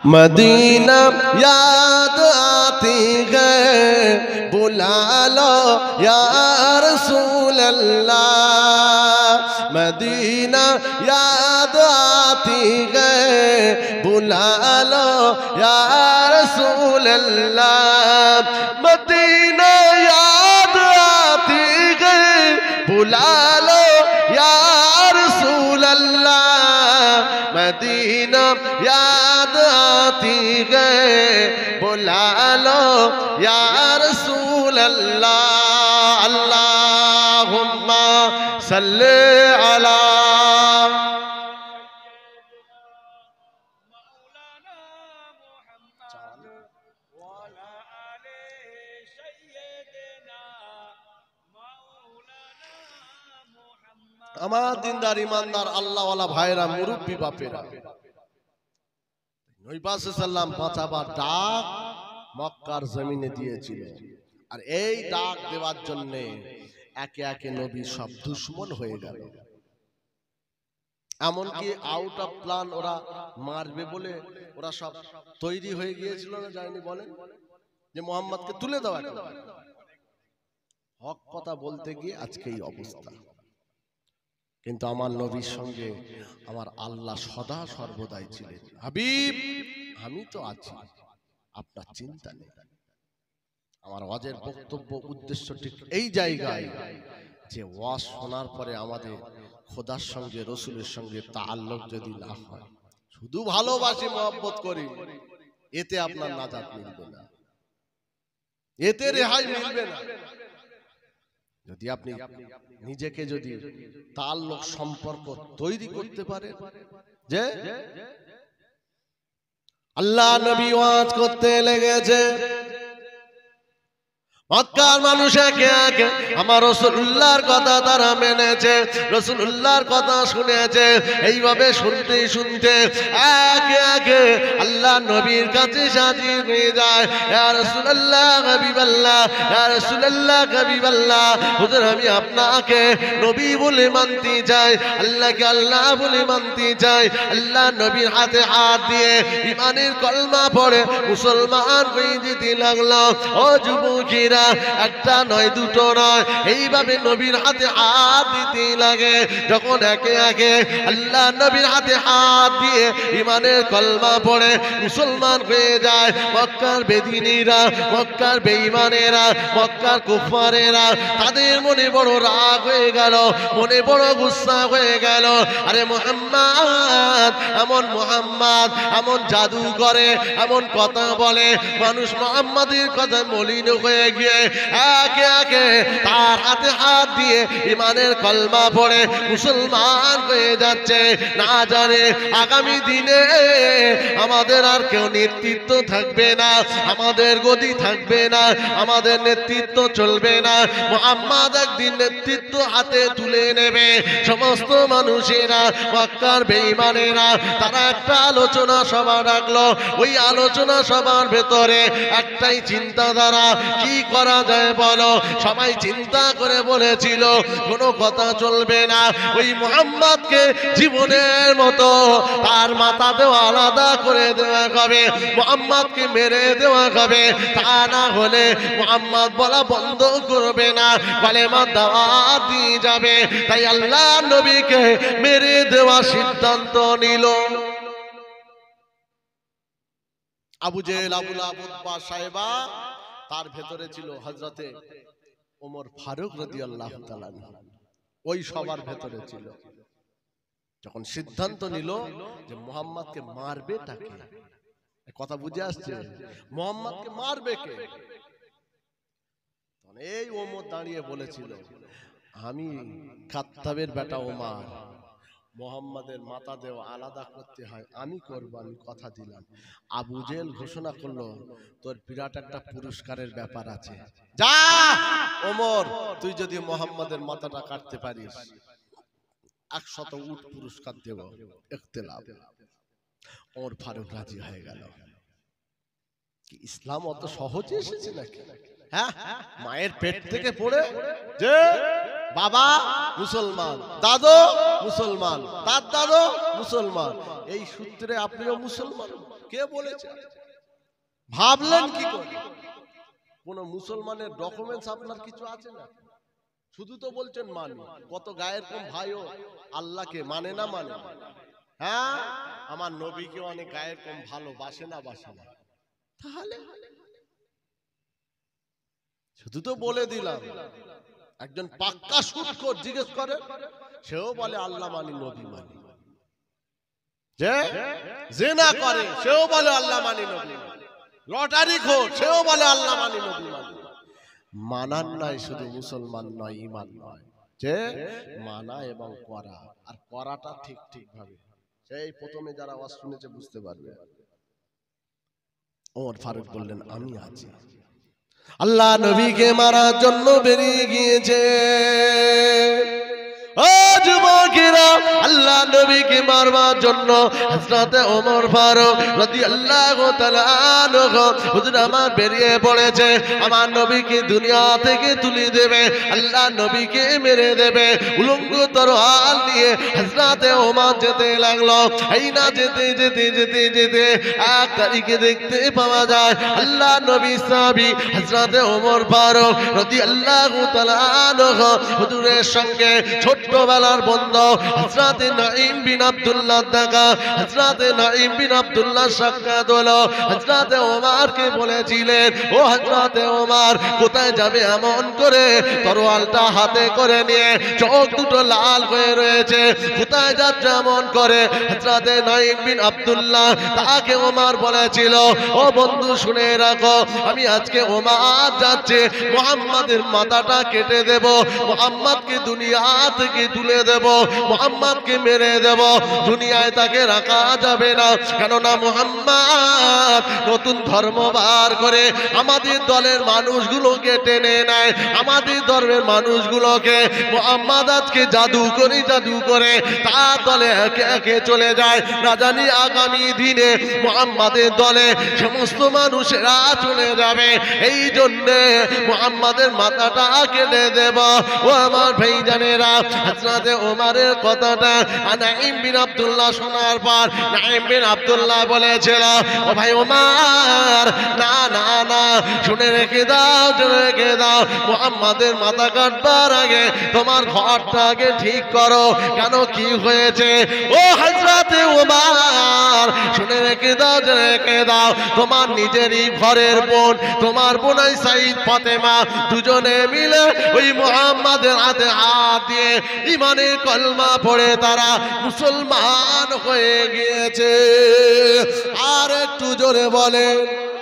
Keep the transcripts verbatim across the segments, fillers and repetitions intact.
Medina याद आती है बुला लो या रसूल अल्लाह। मदीना याद आती है बुला लो या रसूल अल्लाह। मदीना याद आती है बुला लो या रसूल अल्लाह। मदीना याद आती है बुला लो या रसूल अल्लाह। अल्लाहुम्मा सल्ले अला আমার দিনদার ইমানদার আল্লাহওয়ালা ভাইরা মুরব্বী বাপেরা নবী পাক সাল্লাল্লাহু আলাইহি পাঁচবার ডাক মক্কার জমিনে দিয়েছিল। আর এই ডাক দেওয়ার জন্য একে একে নবী সব দুশমন হয়ে গেল। এমনকি আউট অফ প্ল্যান ওরা মারবে বলে ওরা সব তৈরি হয়ে গিয়েছিল না, যায়নি বলেন যে মুহাম্মদকে তুলে দেওয়া। হক কথা বলতে গিয়ে আজকে এই অবস্থা। কিন্তু আমার নবীর সঙ্গে আমার আল্লাহ সদা সর্বদাই ছিলেন। হাবিব আমি তো আছি, আপনার চিন্তা নেই। আমার ওয়াজের বক্তব্য উদ্দেশ্য ঠিক এই জায়গায় যে ওয়াজ শোনার পরে আমাদের খোদার সঙ্গে রসুলের সঙ্গে তাআল্লুক যদি না হয়, শুধু ভালোবাসি মহব্বত করি, এতে আপনার নাজাত মিলবে না, এতে রেহাই মিলবে না। যদি আপনি নিজেকে যদি তাআল্লুক সম্পর্ক তৈরি করতে পারেন, যে আল্লাহ নবী ওয়াজ করতে লেগেছে, মক্কার মানুষ একে একে আমার রাসূলুল্লাহর কথা তারা মেনেছে, রাসূলুল্লাহর কথা শুনেছে। এইভাবে শুনতে শুনতে একে একে আল্লাহ নবীর কাছে হাজির হয়ে যায়। ইয়া রাসূলুল্লাহ হাবিবাল্লাহ, ইয়া রাসূলুল্লাহ হাবিবাল্লাহ, হুজুর আমি আপনাকে নবী বলে মানতে চাই, আল্লাহকে আল্লাহ বলে মানতে চাই। আল্লাহ নবীর হাতে হাত দিয়ে ঈমানের কলমা পড়ে মুসলমান হয়ে যেতে লাগলো। ও যুবকেরা, একটা নয় দুটো নয়, এইভাবে নবীর হাতে হাত দিতে লাগে। যখন একে একে আল্লাহ নবীর হাতে হাত দিয়ে ঈমানের কলমা পড়ে মুসলমান হয়ে যায়, মক্কার বেদিনীরা, মক্কার বেঈমানেরা, মক্কার কুফারেরা, তাদের মনে বড় রাগ হয়ে গেল, মনে বড় গুসা হয়ে গেল। আরে মুহাম্মদ এমন, মুহাম্মদ এমন জাদু করে, এমন কথা বলে, মানুষ মুহাম্মাদের কথা মলিন হয়ে গিয়ে একে একে তার হাতে হাত দিয়ে ঈমানের কলমা পড়ে মুসলমান হয়ে যাচ্ছে। না জানে আগামী দিনে আমাদের আর কেউ নেতৃত্ব থাকবে না, আমাদের গদি থাকবে না, আমাদের নেতৃত্ব চলবে না। মুহাম্মদ একদিন নেতৃত্ব হাতে তুলে নেবে। সমস্ত মানুষেরা, মক্কার বেঈমানেরা, তারা একটা আলোচনা সভা ডাকলো। ওই আলোচনা সভার ভেতরে একটাই চিন্তাধারা, কি করা যায় বলো? সবাই চিন্তা করে বলেছিল কোনো কথা চলবে না, ওই মুহাম্মদকে জীবনের মতো তার মাথা দেওয়া আলাদা করে দেওয়া হবে, মুহাম্মদকে মেরে দেওয়া হবে। তা না হলে মুহাম্মদ বলা বন্ধ করবে না, কালেমা দাওয়াত দিয়ে যাবে। তাই আল্লাহ নবীকে মেরে দেওয়া সিদ্ধান্ত নিল। Abu Jahl, Abu Lahab, Utba, Shaiba, তার ভেতরে ছিল হযরতে ওমর ফারুক রাদিয়াল্লাহু তাআলা, ওই সবার ভেতরে ছিল। যখন সিদ্ধান্ত নিল যে মুহাম্মদকে মারবে তাকে, কথা বুঝে আসছে, মুহাম্মদকে মারবে কে? এই ওমর দাঁড়িয়ে বলেছিল, আমি খাত্তাবের বেটা ওমর, মুহাম্মাদের মাথা দেওয়া আলাদা করতে হয়, আমি করব, আমি কথা দিলাম। আবু জেহেল ঘোষণা করলো, তোর বিরাট একটা পুরস্কারের ব্যাপার আছে, যা ওমর, তুই যদি মুহাম্মাদের মাথাটা কাটতে পারিস একশত উট পুরস্কার দেব। ইখতিলাফ। ওমর ফারুক রাজি হয়ে গেল। কি ইসলাম অত সহজে এসেছে নাকি? হ্যাঁ, মায়ের পেট থেকে পড়ে যে বাবা মুসলমান, দাদু মুসলমান, তার দাদু মুসলমান, এই সূত্রে আপনিও মুসলমান। কে বলেছে? ভাবলেন কি করে? কোন মুসলমানের ডকুমেন্টস আপনার কিছু আছে না? শুধু তো বলছেন মানি। কত গায়ের কম ভাইও আল্লাহকে মানে না মানে? হ্যাঁ, আমার নবীকে অনেক গায়ের কম ভালোবাসে না বাসে না? তাহলে শুধু তো বলে দিলাম। একজন পাক্কা সুদখোর জিজ্ঞেস করে, সেও বলে আল্লাহ মানি নবী মানি। যে জিনা করে সেও বলে আল্লাহ মানি নবী মানি। লটারি খোর সেও বলে আল্লাহ মানি নবী মানি। মানার নয় শুধু মুসলমান নয়, ঈমান নয়, যে মানা এবং করা, আর করাটা ঠিক ঠিক ভাবে। সেই প্রথমে যারা ওয়াজ শুনেছে বুঝতে পারবে। ওমর ফারুক বললেন আমি আছি। আল্লাহ নবীকে মারার জন্য বেরিয়ে গিয়েছে। ও যুবকেরা, আল্লাহ নবীকে মারবার জন্য হযরত ওমর ফারুক রাদিয়াল্লাহু তাআলা আনহু হুজুর আমার বেরিয়ে পড়েছে। আমার নবীকে দুনিয়া থেকে তুলে দেবে, আল্লাহ নবীকে মেরে দেবে। উলঙ্গ তরোয়াল নিয়ে হযরত ওমর যেতে লাগলো। এই না যেতে যেতে যেতে যেতে এক তারিখে দেখতে পাওয়া যায় আল্লাহ নবী সাহাবী হযরত ওমর ফারুক রাদিয়াল্লাহু তাআলা আনহু হুজুরের সঙ্গে ছোট্টবেলার বন্ধু হযরত নাঈম বিন আব্দুল্লাহ দেখা। হযরত নাঈম বিন আব্দুল্লাহ সাক্ষাৎ হলো। হযরত ওমরকে বলেছিলেন, ও হযরত ওমর কোথায় যাবে এমন করে তরোয়ালটা হাতে করে নিয়ে চোখ দুটো লাল হয়ে রয়েছে, কোথায় যাচ্ছে এমন করে? হযরত নাঈম বিন আব্দুল্লাহ তাকে ওমর বলেছিল, ও বন্ধু শুনে রাখো, আমি আজকে ওমর যাচ্ছে মুহাম্মাদের মাথাটা কেটে দেব, মুহাম্মাদকে দুনিয়া থেকে তুলে দেব, মুহাম্মাদকে মেরে দেব, দুনিয়ায় তাকে রাখা যাবে না। কেননা মুহাম্মদ নতুন ধর্ম বার করে আমাদের দলের মানুষগুলোকে টেনে নেয়, আমাদের ধর্মের মানুষগুলোকে মুহাম্মদ আজকে জাদু করে জাদু করে তার দলে একে একে চলে যায়। না জানি আগামী দিনে মুহাম্মাদের দলে সমস্ত মানুষেরা চলে যাবে। এই জন্যে মুহাম্মাদের মাথাটা কেটে দেব। ও আমার ভাইজানেরা, হযরত ওমরের কথাটা নাঈম বিন আব্দুল্লাহ শোনার পর নাঈম বিন আব্দুল্লাহ বলেছিল, ও ভাই ওমর, না না না, শুনে রেখে দাও, শুনে রেখে দাও, মুহাম্মাদের মাথা কাটবার আগে তোমার ঘরটা আগে ঠিক করো। কেন, কি হয়েছে? ও হযরত ওমর, শুনে রেখে দাও, শুনে রেখে দাও, তোমার নিজেরই ঘরের বোন, তোমার বোনাই সাইদ ফাতেমা, দুজনে মিলে ওই মুহাম্মাদের হাতে হাত দিয়ে ইমানের কলমা পড়ে তারা মুসলমান হয়ে গিয়েছে। আর একটু জোরে বলেন।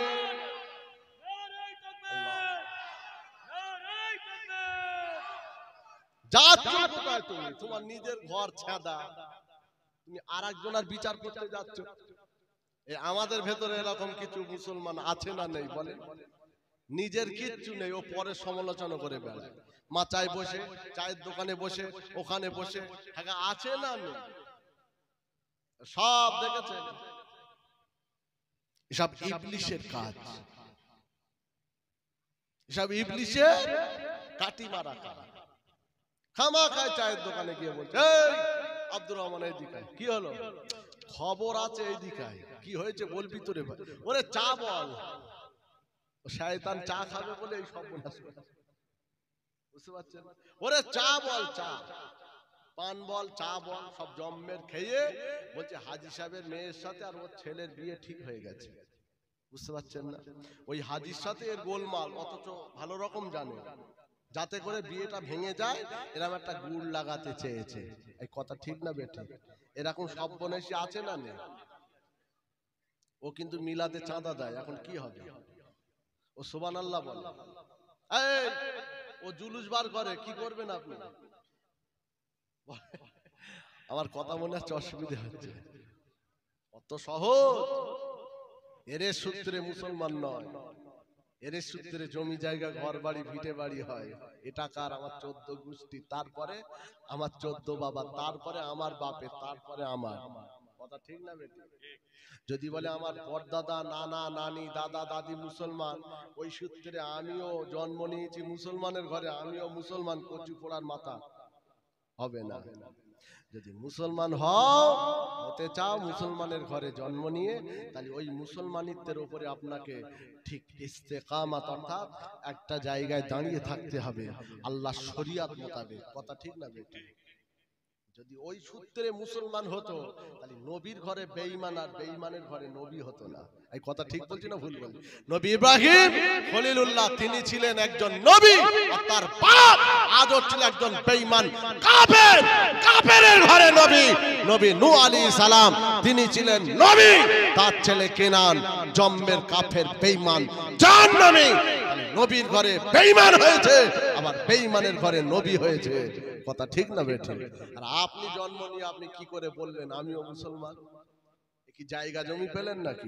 তুমি তোমার নিজের ঘর ছেদা, তুমি আর একজনের বিচার করতে যাচ্ছ। আমাদের ভেতরে এরকম কিছু মুসলমান আছে না নেই? বলে নিজের কিচ্ছু নেই, ও পরে সমালোচনা করে বেড়ায়। মাচায় বসে, চায়ের দোকানে বসে, ওখানে বসে, আছে না নেই? সব দেখেছেন, এসব ইবলিশের কাজ, এসব ইবলিশের কাটি মারা কাজ। খামা খায় চায়ের দোকানে গিয়ে বলছে, এই আব্দুর রহমান এইদিকে কি হলো? খবর আছে এইদিকে কি হয়েছে বলবি তো রে ভাই। ওরে চা বল। শয়তান চা খাবে বলে এই সব বুঝতে পারছেন? ওরে চা বল, চা পান বল, চা বল, সব জম্মের খেয়ে বলছে হাজি সাহেবের মেয়ের সাথে আর ওর ছেলের বিয়ে ঠিক হয়ে গেছে। বুঝতে পারছেন না? ওই হাজির সাথে এর গোলমাল, অথচ ভালো রকম জানে যাতে করে বিয়েটা ভেঙে যায়, এরকম একটা গুড় লাগাতে চেয়েছে। এই কথা ঠিক না বেঠিক? এরকম সব বনেশি আছে না নেই? ও কিন্তু মিলাদে চাঁদা দেয়। এখন কি হবে? ও সুবহানাল্লাহ বলে, এই ও জুলুস বার করে, কি করবেন আপনি? আমার কথা মনে হচ্ছে অসুবিধা হচ্ছে। অত সহজ এর সূত্রে মুসলমান নয়, এর সূত্রে জমি জায়গা ঘর বাড়ি ভিটে বাড়ি হয়। এটা কার? আমার চোদ্দ গোষ্ঠী, তারপরে আমার চোদ্দ বাবা, তারপরে আমার বাপের, তারপরে আমার। কথা ঠিক না বেটি? যদি বলে আমার পরদাদা, নানা, নানি, দাদা, দাদি মুসলমান, ওই সূত্রে আমিও জন্ম নিয়েছি মুসলমানের ঘরে, আমিও মুসলমান, কচু পোড়ার মাথা হবে না। যদি মুসলমান হও, হতে চাও মুসলমানের ঘরে জন্ম নিয়ে, তাহলে ওই মুসলমানিত্বের উপরে আপনাকে ঠিক ইস্তেকামাত অর্থাৎ একটা জায়গায় দাঁড়িয়ে থাকতে হবে আল্লাহ শরিয়াত মোতাবেক। কথা ঠিক না বেটি? যদি ওই সূত্রে মুসলমান হতো তাহলে নবীর ঘরে বেঈমান আর বেঈমানের ঘরে নবী হতো না। এই কথা ঠিক বলছি না ভুল বলছি? নবী ইব্রাহিম খলিলুল্লাহ তিনি ছিলেন একজন নবী, আর তার বাপ আদর ছিল একজন বেঈমান কাফের। কাফেরের ঘরে নবী। নবী নূহ আলাইহিস সালাম তিনি ছিলেন নবী, তার ছেলে কেনান জম্মের কাফের বেঈমান জাহান্নামী। নবীর ঘরে বেঈমান হয়েছে, আবার বেঈমানের ঘরে নবী হয়েছে। কথা ঠিক না বেঠিক? আর আপনি জন্ম নিয়ে আপনি কি করে বললেন আমিও মুসলমান? কি জায়গা জমি পেলেন নাকি?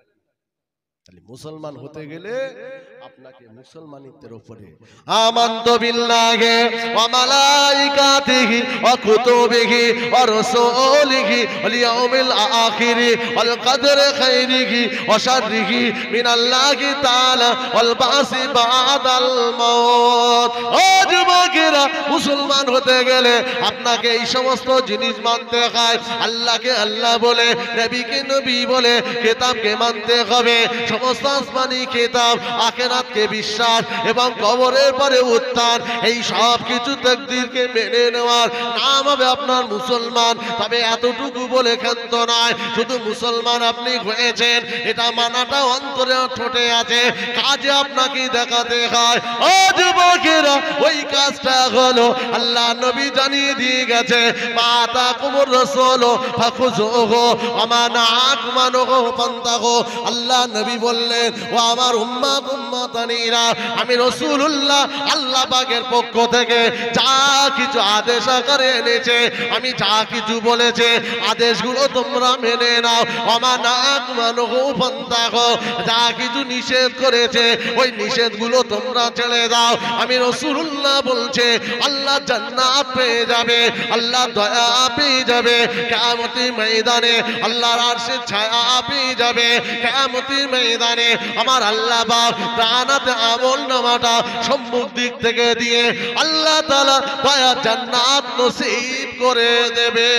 তাহলে মুসলমান হতে গেলে আপনাকে মুসলমানিত্বের উপরে আমানতু বিল্লাহি ওয়া মালাইকাতিহি ওয়া কুতুবিহি ওয়া রাসূলিহি ওয়াল ইয়াউমিল আখির ওয়াল কদরি খাইরিহি ওয়া শাররিহি মিনাল্লাহি তাআলা ওয়াল বাসি বাদাল মাউত। ও যুবকেরা, মুসলমান হতে গেলে আপনাকে এই সমস্ত জিনিস মানতে হয়। আল্লাহকে আল্লাহ বলে, নবীকে নবী বলে, কিতাবকে মানতে হবে। সমস্ত আসমানি কিতাব, আখিরাতকে বিশ্বাস এবং কবরের পরে উত্থান, এই সব কিছু তাকদীরকে মেনে নেওয়ার নাম হবে আপনার মুসলমান। তবে এতটুকু বলে ক্ষান্ত নয়, শুধু মুসলমান আপনি হয়েছেন এটা মানাটা অন্তরে ঠোঁটে আছে, কাজে আপনাকে দেখাতে হয়। ও যুবকেরা, ওই কাজটা হলো আল্লাহ নবী জানিয়ে দিয়ে গেছে, মাতা কুমুর রাসূল ফাখুযুহু ওয়া মানাআকুম আনহু ফান্তাহু। আল্লাহ নবী বললেন, ও আমার উম্মত উম্মতানিরা, আমি রাসূলুল্লাহ আল্লাহ পাকের পক্ষ থেকে যা কিছু আদেশ আকারে এনেছে, আমি যা কিছু বলেছে আদেশগুলো তোমরা মেনে নাও। ওয়া মানাআকুম আনহু ফান্তাহু, যা কিছু নিষেধ করেছে ওই নিষেধগুলো তোমরা ছেড়ে দাও। আমি রাসূলুল্লাহ বলছে, আল্লাহ জান্নাত পেয়ে যাবে, আল্লাহ দয়া পেয়ে যাবে, কিয়ামতের ময়দানে আল্লাহর আরশের ছায়া পেয়ে যাবে। কিয়ামতের ময়দানে আমার আল্লাহ পাক ডানাতে আমল নামাটা সম্মুখ দিক থেকে দিয়ে আল্লাহ তাআলা দয়া জান্নাত নসিব করে দেবে।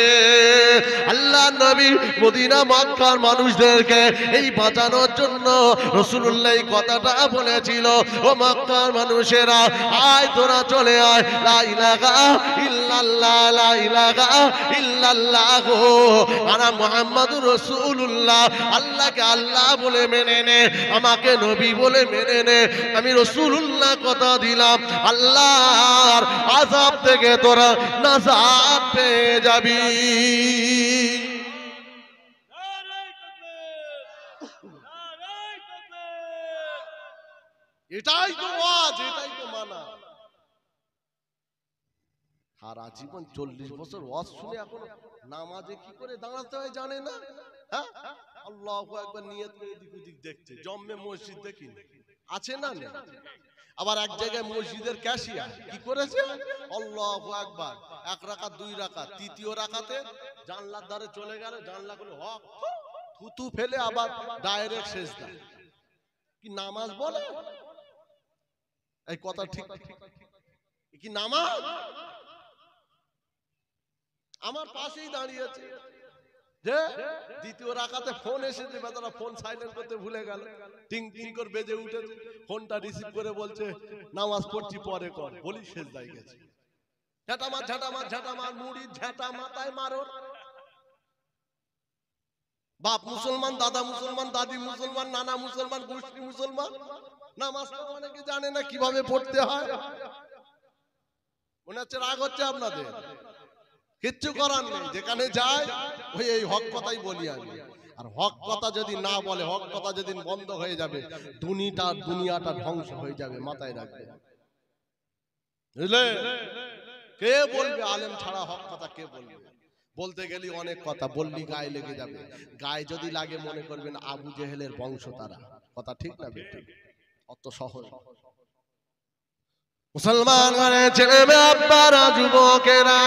আল্লাহ নবী মদিনা মক্কার মানুষদেরকে এই বাঁচানোর জন্য রাসূলুল্লাহ এই কথাটা বলেছিল, ও মক্কার মানুষেরা, আয় তোরা চলে আয়, লা ইলাহা ইল্লাল্লাহ, লা ইলাহা ইল্লাল্লাহ, আনা মুহাম্মাদুর রাসূলুল্লাহ। আল্লাহকে আল্লাহ বলে মেনে নে, আমাকে নবী বলে মেনে নে। আমি রাসূলুল্লাহ কথা দিলাম, আল্লাহর আযাব থেকে তোরা নাজাত পেয়ে যাবি। এটাই তো ওয়াজ, এটাই তো মানা। সারা জীবন চল্লিশ বছর ওয়াজ শুনে এখন নামাজে কি করে দাঁড়াতে হয় জানে না। হ্যাঁ, আল্লাহু আকবার নিয়ত করে এদিক ওদিক দেখছে। জম্মে মসজিদ দেখি আছে না? আবার এক জায়গায় মসজিদের ক্যাশিয়ার কি করেছে, আল্লাহু আকবার এক রাকাত দুই রাকাত, তৃতীয় রাকাতে জানলার ধারে চলে গেল, জানলাগুলো হক থুতু ফেলে আবার ডাইরেক্ট সেজদা। কি নামাজ বলে? এই কথা ঠিক কি নামাজ? আমার পাশেই দাঁড়িয়েছে যে দ্বিতীয় রাকাতে ফোন এসেছে, বেচারা ফোন সাইলেন্ট করতে ভুলে গেল, টিং টিং করে বেজে উঠেছে, ফোনটা রিসিভ করে বলছে নামাজ পড়ছি পরে কর, বলি সেজদায় গেছে। ঝাঁটামার ঝাঁটামার ঝাঁটামার মুড়ি ঝাঁটা মাথায় মারো। বাপ মুসলমান, দাদা মুসলমান, দাদি মুসলমান, নানা মুসলমান, গোষ্ঠী মুসলমান, নামাজ অনেকে জানে না কিভাবে পড়তে হয়। মনে হচ্ছে রাগ হচ্ছে আপনাদের, কিচ্ছু করার নেই, যেখানে যায় ওই এই হক কথাই বলি আমি। আর হক কথা যদি না বলে, হক কথা যেদিন বন্ধ হয়ে যাবে, দুনিয়াটা দুনিয়াটা ধ্বংস হয়ে যাবে, মাথায় রাখবে। বুঝলে? কে বলবে আলেম ছাড়া হক কথা কে বলবে? বলতে গেলি অনেক কথা, বললি গায়ে লেগে যাবে। গায়ে যদি লাগে মনে করবেন আবু জেহেলের বংশ তারা। কথা ঠিক না বেঠিক? অত সহজ। মুসলমান ঘরে ছেলে মেয়ে আব্বারা যুবকেরা,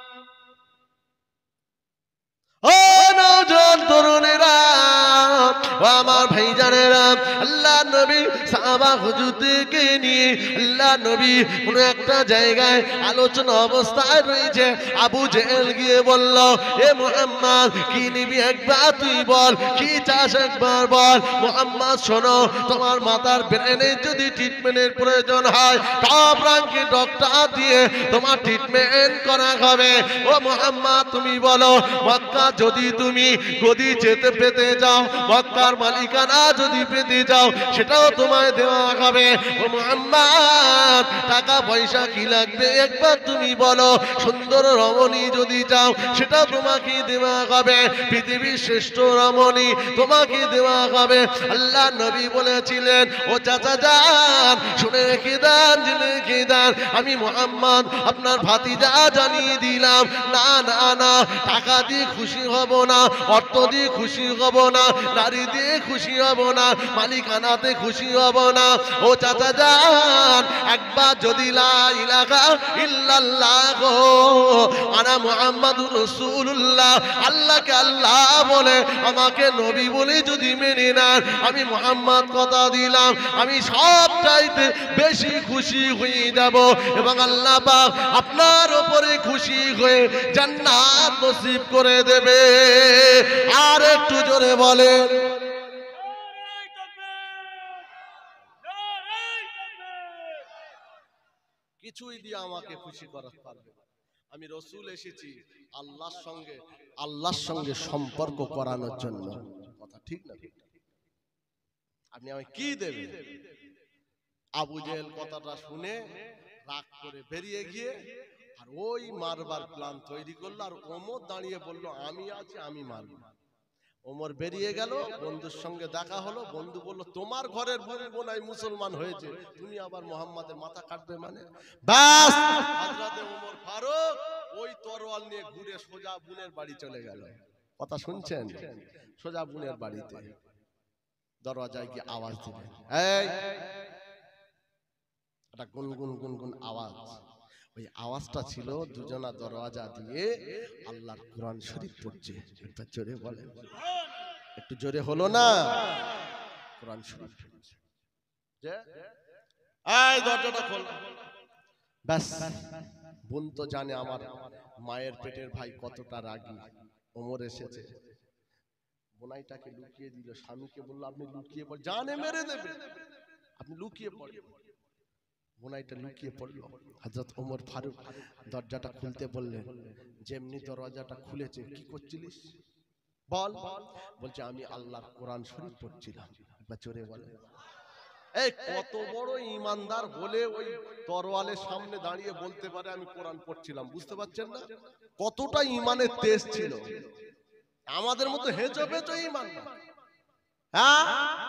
ও নওজোয়ান তরুণেরা, ও আমার ভাইজানেরা, আল্লাহ নবী সাহাবা হুজুরদেরকে নিয়ে আল্লাহ নবী কোন একটা জায়গায় আলোচনা অবস্থায় রয়েছে। আবু জেহেল গিয়ে বলল, এ মুহাম্মদ কি নিবি একবার তুই বল, কি চাস একবার বল। মুহাম্মদ শোনো, তোমার মাথার ব্রেনে যদি ট্রিটমেন্টের প্রয়োজন হয় টপ র্যাঙ্কের ডক্টর দিয়ে তোমার ট্রিটমেন্ট করা হবে। ও মুহাম্মদ তুমি বলো, মক্কা যদি তুমি গদি যেতে পেতে যাও, মক্কার মালিকানা যদি পেতে যাও, সেটাও তোমায় দেওয়া হবে। ও মুহাম্মদ টাকা পয়সা কি লাগবে একবার তুমি বলো, সুন্দর রমণী যদি চাও সেটাও তোমাকে দেওয়া হবে, পৃথিবীর শ্রেষ্ঠ রমণী তোমাকে দেওয়া হবে। আল্লাহ নবী বলেছিলেন, ও চাচা যান শুনে রেখে দেন, জেনে রেখে দেন, আমি মুহাম্মদ আপনার ভাতিজা জানিয়ে দিলাম, না না না টাকা দিয়ে খুশি হব না, অর্থ দিয়ে খুশি হব না, নারী দিয়ে খুশি হব না, মালিকানাতে খুশি হব না। ও চাচা যান একবার যদি লা ইলাহা ইল্লাল্লাহ আনা মুহাম্মাদুর রাসূলুল্লাহ, আল্লাহকে আল্লাহ বলে আমাকে নবী বলে যদি মেনে নেন, আমি মুহাম্মদ কথা দিলাম আমি সব চাইতে বেশি খুশি হয়ে যাব এবং আল্লাহ পাক আপনার উপরে খুশি হয়ে জান্নাত নসিব করে দেবে। আর একটু জোরে বলেন, কিছুই দিয়ে আমাকে খুশি করাতে পারবে না। আমি রসুল এসেছি আল্লাহর সঙ্গে আল্লাহর সঙ্গে সম্পর্ক করানোর জন্য। কথা ঠিক না? আপনি আমায় কি দেবেন? আবু জেহেল কথাটা শুনে রাগ করে বেরিয়ে গিয়ে আর ওই মারবার প্ল্যান তৈরি করলো, আর ওমর দাঁড়িয়ে বলল, আমি আছি আমি মারব। ওমর বেরিয়ে গেল, বন্ধুর সঙ্গে দেখা হলো, বন্ধু বলল, তোমার ঘরের বোনাই মুসলমান হয়েছে, তুমি আবার মুহাম্মাদের মাথা কাটবে মানে? বাস হযরতে ওমর ফারুক ওই তরোয়াল নিয়ে ঘুরে সোজা বোনের বাড়ি চলে গেল। কথা শুনছেন? সোজা বোনের বাড়িতে দরজায় গিয়ে আওয়াজ দিলেন, এই একটা গুনগুন গুনগুন আওয়াজ। ওই আওয়াজটা ছিল দুজনা দরজা দিয়ে আল্লাহর কোরআন শরীফ পড়ছে। একটু জোরে বলেন, একটু জোরে হলো না? কোরআন শরীফ পড়ছে, যে এই দরজাটা খোল। ব্যাস বোন তো জানে আমার মায়ের পেটের ভাই কতটা রাগী। ওমর এসেছে, বোনাইটাকে লুকিয়ে দিল, স্বামীকে বললো, আপনি লুকিয়ে পড়, জানে মেরে দেবে, আপনি লুকিয়ে পড়ে। বোনাইটা লুকিয়ে পড়লো। হযরত ওমর ফারুক দরজাটা খুলতে বললেন, যেমনি দরজাটা খুলেছে, কি করছিলিস বল? বলছে, আমি আল্লাহর কোরআন শরীফ পড়ছিলাম। একবার জোরে বলে, এই কত বড় ঈমানদার হলে ওই তরওয়ালের সামনে দাঁড়িয়ে বলতে পারে আমি কোরআন পড়ছিলাম? বুঝতে পারছেন না কতটা ঈমানের তেজ ছিল? আমাদের মতো হেঁচো পেঁচো ঈমান না, হ্যাঁ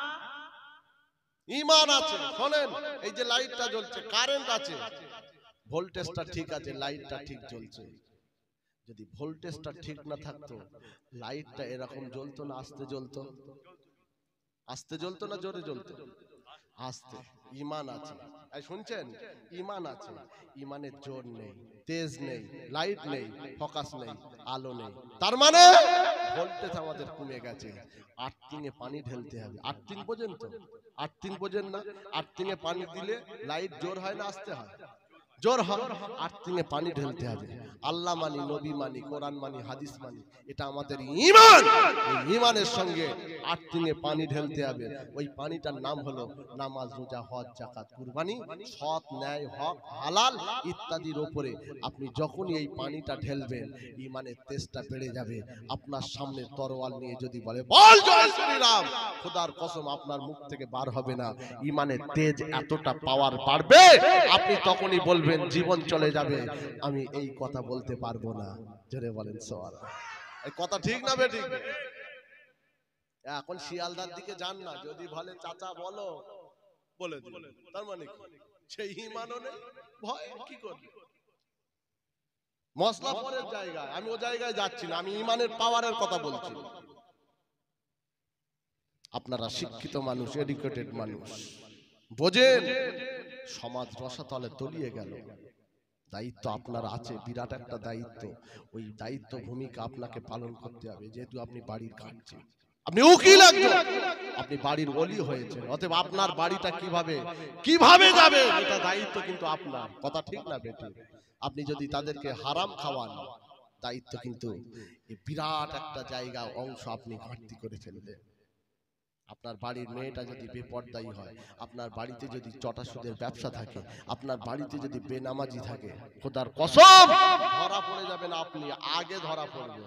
ঈমান আছে। শোনেন, এই যে লাইটটা জ্বলছে, কারেন্ট আছে, ভোল্টেজটা ঠিক আছে, লাইটটা ঠিক জ্বলছে। যদি ভোল্টেজটা ঠিক না থাকতো লাইটটা এরকম জ্বলতো না? আস্তে জ্বলতো? আস্তে জ্বলতো না জোরে জ্বলতো? আস্তে। ঈমান আছে, এই শুনছেন? ঈমান আছে, ঈমানের জোর নেই, তেজ নেই, লাইট নেই, ফোকাস নেই, আলো নেই, তার মানে ভোল্টেজ আমাদের কমে গেছে। আর্থিংয়ে পানি ঢেলতে হবে। আর্থিং বোঝেন তো? আর্থিং বোঝেন না? আর্থিংয়ে পানি দিলে লাইট জোর হয় না আস্তে হয়? জোর হয়। আর্থিংয়ে পানি ঢেলতে হবে। আল্লাহ মানি, নবী মানি, কোরআন মানি, হাদিস মানি, এটা আমাদের ঈমান। এই ঈমানের সঙ্গে আর্থিংয়ে পানি ঢেলতে হবে। ওই পানিটার নাম হলো নামাজ, রোজা, হজ, যাকাত, কুরবানি, সৎ, ন্যায়, হক, হালাল ইত্যাদির উপরে আপনি যখনই এই পানিটা ঢেলবেন ঈমানের তেজটা বেড়ে যাবে। আপনার সামনে তরোয়াল নিয়ে যদি বলে বল জয় শ্রীরাম, খোদার কসম আপনার মুখ থেকে বার হবে না। ঈমানের তেজ এতটা পাওয়ার বাড়বে, আপনি তখনই বলবেন জীবন চলে যাবে, আমি এই কথা বলতে পারবো না। জোরে বলেন সুবহানাল্লাহ। এই কথা ঠিক না বেঠিক? এখন শিয়ালদার দিকে যান না, যদি বলে চাচা বলো, বলে দিন, তার মানে সেই ঈমানও নেই, ভয় কি করবে? মশলা পরের জায়গায়, আমি ও জায়গায় যাচ্ছি না, আমি ঈমানের পাওয়ারের কথা বলছি। আপনারা শিক্ষিত মানুষ, এডুকেটেড মানুষ, বোঝেন সমাজ রসাতলে তলিয়ে গেল। দায়িত্ব আপনার আছে, বিরাট একটা দায়িত্ব। ওই দায়িত্ব ভূমিকা আপনাকে পালন করতে হবে। যেহেতু আপনি বাড়ির খাচ্ছেন, আপনি উকিল একজন, আপনি বাড়ির ওলি হয়েছেন, অতএব আপনার বাড়িটা কিভাবে কিভাবে যাবে এটা দায়িত্ব কিন্তু আপনার। কথা ঠিক না বেটি? আপনি যদি তাদেরকে হারাম খাওয়ান, দায়িত্ব কিন্তু বিরাট একটা জায়গা অংশ আপনি ঘাটতি করে ফেলবেন। আপনার বাড়ির মেয়েটা যদি বেপরদায়ী হয়, আপনার বাড়িতে যদি চটা সুদের ব্যবসা থাকে, আপনার বাড়িতে যদি বেনামাজি থাকে, খোদার কসম ধরা পড়ে যাবেন, আপনি আগে ধরা পড়বেন।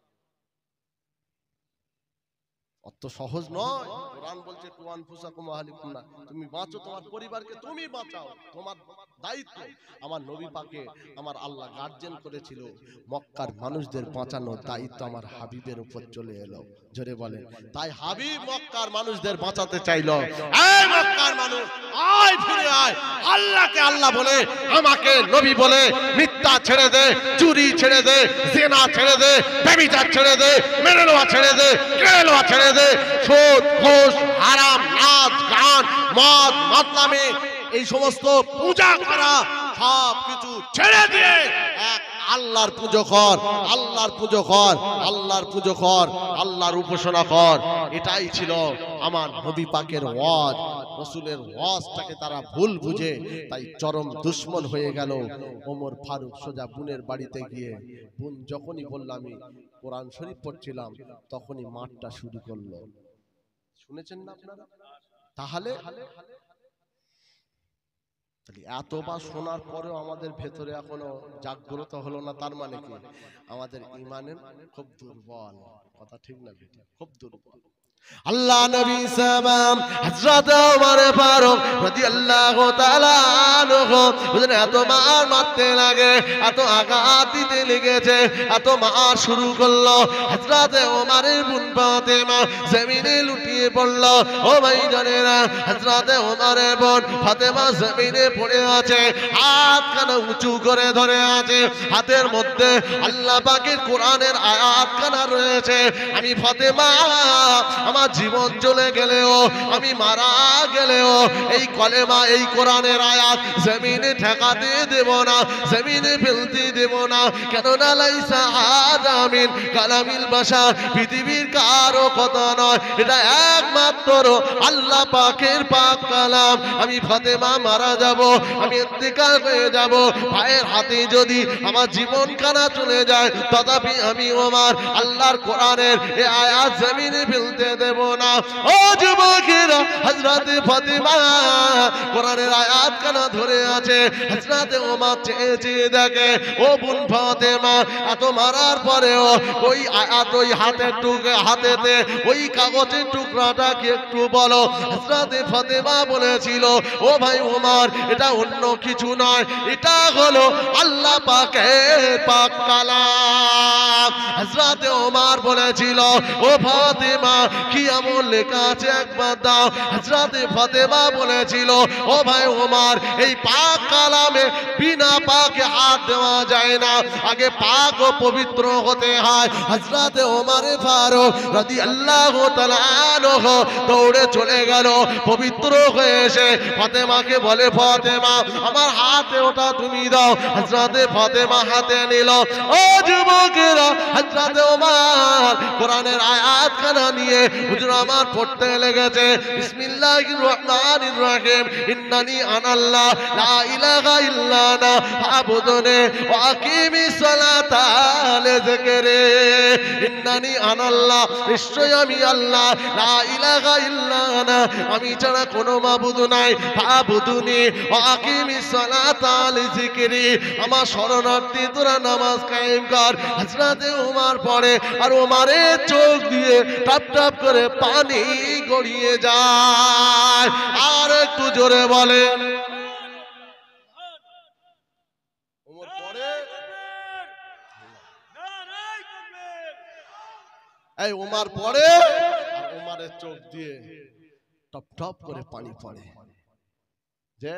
অত সহজ নয়। কোরআন বলছে কুয়ান ফুসাকুম আহলিকুম না, তুমি বাঁচো, তোমার পরিবারকে তুমি বাঁচাও, তোমার দায়িত্ব। আমার নবী পাকে আমার আল্লাহ গার্জেন করেছিল, মক্কার মানুষদের বাঁচানোর দায়িত্ব আমার হাবিবের উপর চলে এলো। জোরে বলে, তাই হাবিব মক্কার মানুষদের বাঁচাতে চাইলো। এই মক্কার মানুষ আয়, ফিরে আয়, আল্লাহকে আল্লাহ বলে, আমাকে নবী বলে মিথ্যা ছেড়ে দে, চুরি ছেড়ে দে, জিনা ছেড়ে দে, ব্যভিচার ছেড়ে দে, মেরে নেওয়া ছেড়ে দে, কেড়ে নেওয়া ছেড়ে দে, সুদ ঘুষ হারাম নাচ গান মদ মাতলামি এই সমস্ত পূজা করা সব কিছু ছেড়ে দিয়ে এক আল্লাহর পুজো কর, আল্লাহর পুজো কর, আল্লাহর পুজো কর, আল্লাহর উপাসনা কর। এটাই ছিল আমার নবী পাকের ওয়াজ। রাসূলের ওয়াজটাকে তারা ভুল বুঝে তাই চরম দুশমন হয়ে গেল। ওমর ফারুক সোজা বোনের বাড়িতে গিয়ে, বোন যখনই বলল আমি কোরআন শরীফ পড়ছিলাম, তখনই মারটা শুরু করলো। শুনেছেন না আপনারা? তাহলে এতবার শোনার পরেও আমাদের ভেতরে এখনো জাগ্রত হলো না, তার মানে কি আমাদের ঈমানের খুব দুর্বল। কথা ঠিক না বেটা? খুব দুর্বল। আল্লাহ নবী সাল্লাম হযরত ওমর ফারুক রাদিয়াল্লাহু তাআলা আনহু বুঝলেন, এত মার মারতে লাগে, এত আঘাত দিতে লেগেছে, এত মার শুরু করলো। হযরত ওমরের বোন ফাতেমা জমিনে লুটিয়ে পড়লো। ও ভাই জানেরা, হযরত ওমরের বোন ফাতেমা জমিনে পড়ে আছে, হাত খানা উঁচু করে ধরে আছে, হাতের মধ্যে আল্লাহ পাকের কোরআনের আয়াত খানা রয়েছে। আমি ফাতেমা, আমার জীবন চলে গেলেও, আমি মারা গেলেও এই কলেমা এই কোরআনের আয়াত জমিনে ঠেকাতে দেব না, জমিনে ফেলতে দেব না। কেননা লাইসা হাযা মিন কালামিল বাশার, পৃথিবীর কারো কথা নয়, এটা একমাত্র আল্লাহ পাকের পাক কালাম। আমি ফাতেমা মারা যাব, আমি ইন্তেকাল হয়ে যাব, ভাইয়ের হাতে যদি আমার জীবন কানা চলে যায়, তথাপি আমি ওমর আল্লাহর কোরআনের এই আয়াত জমিনে ফেলতে দেব না। ও যুবকেরা, হযরত ফাতেমা কোরআনের আয়াত কানা ধরে আছে, হযরত ওমর চেয়ে চেয়ে দেখে, ও বোন ফাতেমা, এত মারার পরেও ওই আয়াত ওই হাতের টুকরা হাতেতে ওই কাগজের টুকরাটা কি একটু বলো। হযরত ফাতেমা বলেছিল, ও ভাই ওমর, এটা অন্য কিছু নয়, এটা হলো আল্লাহ পাকের পাক কালাম। হযরত ওমর বলেছিল, ও ফাতেমা, কি এমন লেখা আছে একবার দাও। হযরত ফাতেমা বলেছিল, ও ভাই ওমর, এই পাক কালামে বিনা পাকে হাত দেওয়া যায় না, আগে পাক ও পবিত্র হতে হয়। হযরত ওমর ফারুক রাদিয়াল্লাহু তাআলা আনহু দৌড়ে চলে গেল, পবিত্র হয়ে এসে ফাতেমাকে বলে, ফাতেমা, আমার হাতে ওটা তুমি দাও। হযরত ফাতেমা হাতে নিল। ও যুবকেরা, হযরত ওমর কোরআনের আয়াত খানা নিয়ে হুজুর আমার পড়তে লেগেছে, বিসমিল্লাহির রহমানির রহিম, ইন্নানি আনাল্লাহ লা ইলাহা ইল্লা আনা ফাবুদুনি ওয়া আকিমিস সালাতা লিযিকরি। ইন্নানি আনাল্লাহ, নিশ্চয় আমি আল্লাহ, লা ইলাহা ইল্লা আনা, আমি ছাড়া কোনো মাবুদ নাই, ফাবুদুনি ওয়া আকিমিস সালাতা লিযিকরি, আমার শরণার্থী তোরা নামাজ কায়েম কর। হযরত ওমর পড়ে, আর ওমরের চোখ দিয়ে টপ টপ করে পানি গড়িয়ে যায়। আর একটু জোরে বলেন, ওমর পড়ে, এই ওমর পড়ে, আর ওমরের চোখ দিয়ে টপ টপ করে পানি পড়ে। যে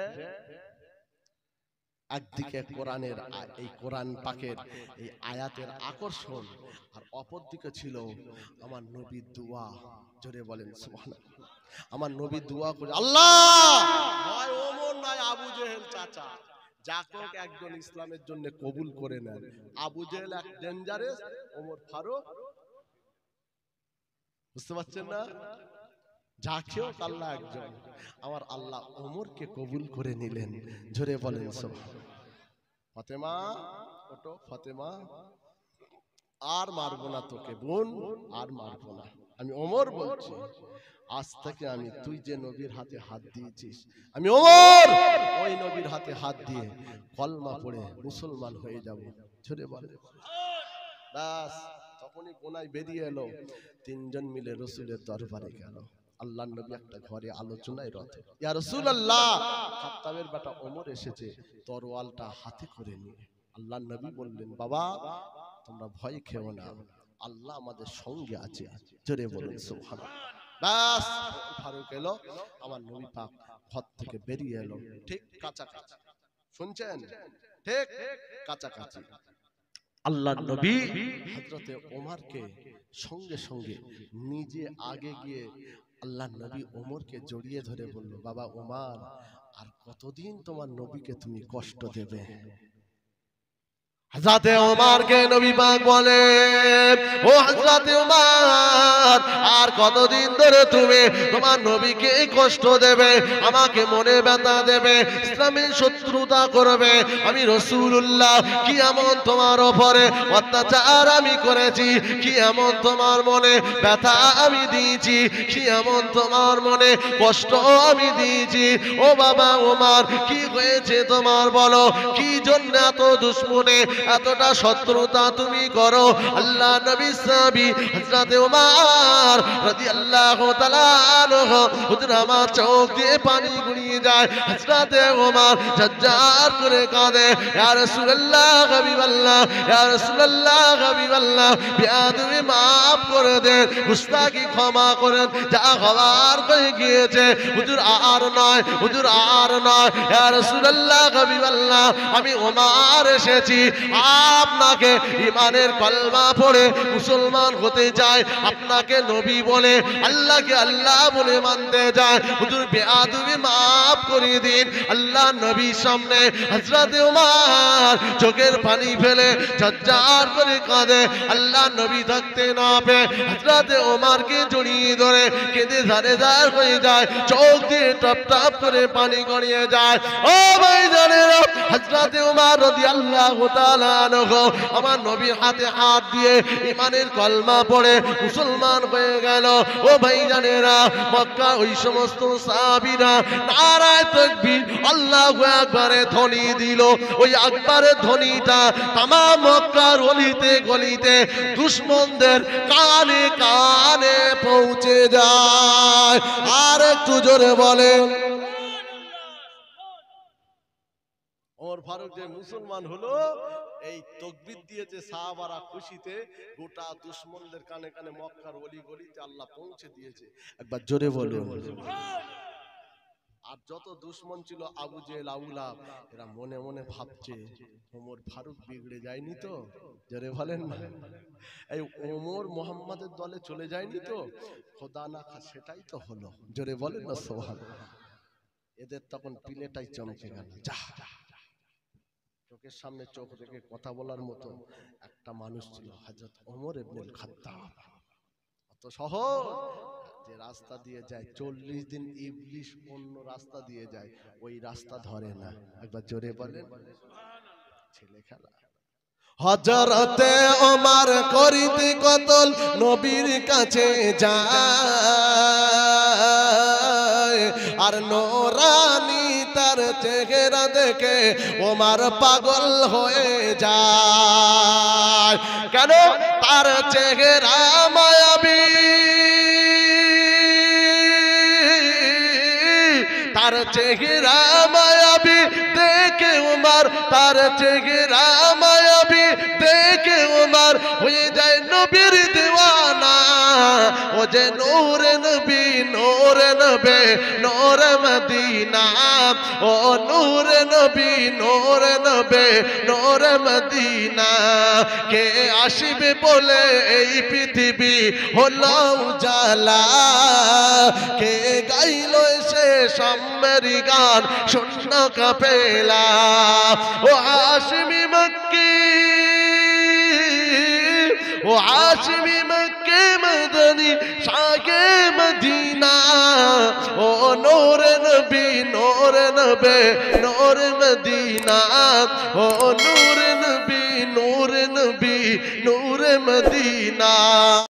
একদিকে কোরআনের এই কোরআন পাকের এই আয়াতের আকর্ষণ, আর অপরদিকে ছিল আমার নবীর দোয়া। জোরে বলেন সুবহানাল্লাহ। আমার নবী দোয়া করে, আল্লাহ, নয় ওমর নয় আবু জেহেল চাচা, যাকে একজন ইসলামের জন্য কবুল করে নেন। আবু জেহেল এক ডেঞ্জারাস, ওমর ফারুক, বুঝতে পারছেন না? যাকে হোক আল্লাহ একজন। আমার আল্লাহ ওমরকে কবুল করে নিলেন। জোরে বলেন সুবহানাল্লাহ। ফাতেমা ওটো ফাতেমা, আর মারবো না তোকে বোন, আর মারবো না। আমি ওমর বলছি, আজ থেকে আমি তুই যে নবীর হাতে হাত দিয়েছিস, আমি ওমর ওই নবীর হাতে হাত দিয়ে কলমা পড়ে মুসলমান হয়ে যাব। জোরে বলে। ব্যাস তখনই কোনায় বেরিয়ে এলো, তিনজন মিলে রসুলের দরবারে গেল। আল্লাহর নবী একটা ঘরে আলোচনায় রত। ইয়া রাসূলুল্লাহ, খাত্তাবের বেটা ওমর এসেছে তরোয়ালটা হাতে করে নিয়ে। আল্লাহর নবী বললেন, বাবা তোমরা ভয় খেও না, আল্লাহ আমাদের সঙ্গে আছে। জোরে বলুন সুবহানাল্লাহ। ব্যাস ফারুক এলো, আমার নবী পাক ঘর থেকে বেরিয়ে এলো, ঠিক কাছাকাছি, শুনছেন, ঠিক কাছাকাছি। আল্লাহর নবী হযরতে ওমরকে সঙ্গে সঙ্গে নিজে আগে গিয়ে আল্লাহর নবী ওমরকে জড়িয়ে ধরে বলল, বাবা ওমর, আর কতদিন তোমার নবীকে তুমি কষ্ট দেবে? হযরতে ওমরকে নবী পাক বলে, ও হযরতে ওমর, আর কতদিন ধরে তুমি তোমার নবীকে কষ্ট দেবে, আমাকে মনে ব্যথা দেবে, ইসলামের শত্রুতা করবে? আমি রাসূলুল্লাহ কি এমন তোমার উপরে অত্যাচার আমি করেছি? কি এমন তোমার মনে ব্যথা আমি দিয়েছি? কি এমন তোমার মনে কষ্ট আমি দিয়েছি? ও বাবা ওমর, কি হয়েছে তোমার বলো? কি জন্য এত দুশমনে, এতটা শত্রুতা তুমি করো? আল্লাহ নবী সাহাবী হযরত ওমর রাদিয়াল্লাহু তাআলা আনহু হুজুর আমার চোখ দিয়ে পানি গড়িয়ে যায়। হযরত ওমর ঝরঝর করে কাঁদে, ইয়া রাসূলুল্লাহ হাবিবাল্লাহ, ইয়া রাসূলুল্লাহ হাবিবাল্লাহ, বেয়াদবি maaf করে দেন, গুস্তাখি ক্ষমা করেন, যা হওয়ার হয়ে গিয়েছে। হুজুর আর নয়, হুজুর আর নয়, ইয়া রাসূলুল্লাহ হাবিবাল্লাহ, আমি ওমর এসেছি আপনাকে ইমানের কলমা পড়ে মুসলমান হতে চায়, আপনাকে নবী বলে, আল্লাহকে আল্লাহ বলে মানতে যায়। হুজুর বেয়াদবি maaf করে দিন। আল্লাহ নবীর সামনে হযরত ওমর চোখের পানি ফেলে ঝরঝর করে কাঁদে। আল্লাহ নবী থাকতে না পেয়ে হযরত ওমরকে জড়িয়ে ধরে কেঁদে ধারে ধার হয়ে যায়, চোখ দিয়ে টপ টপ করে পানি গড়িয়ে যায়। ও ভাইজানেরা, হযরত ওমর রাদিয়াল্লাহু তাআলা আনহু আমার নবীর হাতে হাত দিয়ে ইমানের কলমা পড়ে মুসলমান হয়ে গেল। ও ভাইজানেরা, মক্কা ওই সমস্ত সাহাবীরা নারায়ে তাকবীর আল্লাহু আকবারে ধ্বনি দিল। ওই আকবারের ধ্বনিটা তাম মক্কার অলিতে গলিতে দুশমনদের কানে কানে পৌঁছে যায়। আর একটু জোরে বলেন। ওমর ফারুক যে মুসলমান হলো, এই তাকবীর দিয়েছে সাহাবারা খুশিতে, গোটা দুশমনদের কানে কানে মক্কার অলি গলিতে আল্লাহ পৌঁছে দিয়েছে। একবার জোরে বলুন। আর যত দুশমন ছিল আবু জেহেল আবু লাহাব, এরা মনে মনে ভাবছে ওমর ফারুক বিগড়ে যায়নি তো? জোরে বলেন না। এই ওমর মুহাম্মাদের দলে চলে যায়নি তো? খোদা না খা সেটাই তো হলো। জোরে বলেন না সুবহানাল্লাহ। এদের তখন পিলেটাই চমকে গেল। যা, চোখের সামনে চোখ রেখে কথা বলার মতো একটা মানুষ ছিল হযরত ওমর ইবনুল খাত্তাব। অত সহজ যে রাস্তা দিয়ে যায়, চল্লিশ দিন ইবলিশ অন্য রাস্তা দিয়ে যায়, ওই রাস্তা ধরে না। একবার জোরে বলেন। ছেলে খেলা। হযরতে ওমর করিতে কতল নবীর কাছে যায়, আর নোরানি তার চেহারা দেখে ওমর পাগল হয়ে যায়। কেন? তার চেহারা মায়াবী, তার চেহারা মায়াবী দেখে ওমর, তার চেহারা মায়াবী দেখে ওমর হয়ে যায় নবীর দিওয়ানা। ও যে নূরে নবী, নূরে নবী, নূরে মদিনা, ও নূরে নবী, নূরে নবী, নূরে মদিনা। কে আসবে বলে এই পৃথিবী হলো উজালা, কে গাইলো সে সাম্যের গান শূন্য কাফেলা। ও হাশমি মক্কি, ও হাশমি মক্কি মদনী শাহে মদিনা, নূর নবী নূর নবী নূর মদিনা ও নূর নবী নূর নবী নূর মদিনা